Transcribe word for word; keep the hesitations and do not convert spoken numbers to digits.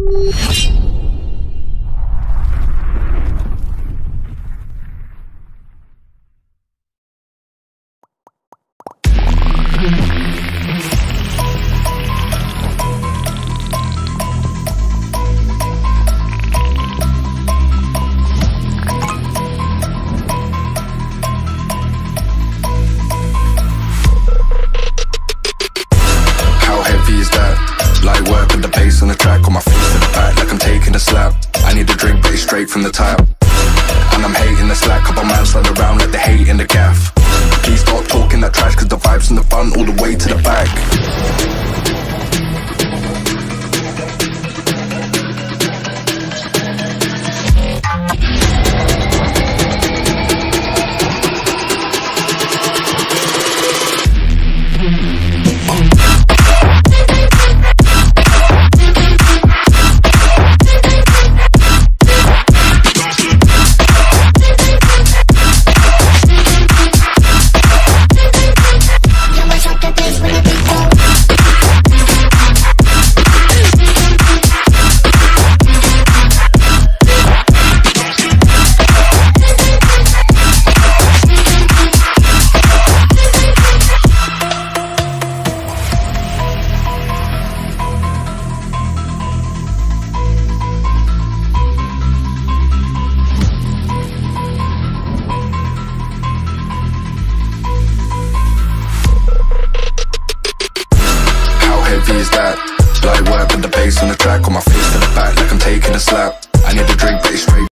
From the tap, and I'm hating the slack. Couple man slide around like they hate in the gaff. Please stop talking that trash, cause the vibes in the front all the way to the back. Is that light work with the bass on the track, on my face to the back like I'm taking a slap.